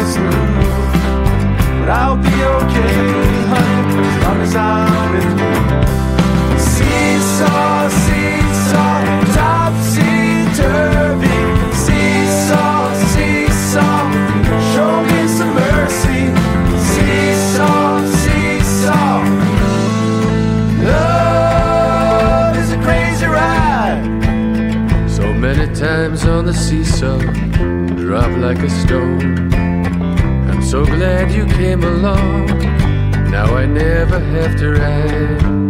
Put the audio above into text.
smooth. But I'll be okay, honey, as long as I'm with you. Seesaw, seesaw, topsy-turvy. Seesaw, seesaw, show me some mercy. Seesaw, seesaw, love is a crazy ride. So many times on the seesaw, drop like a stone. I'm so glad you came along. Now I never have to ride.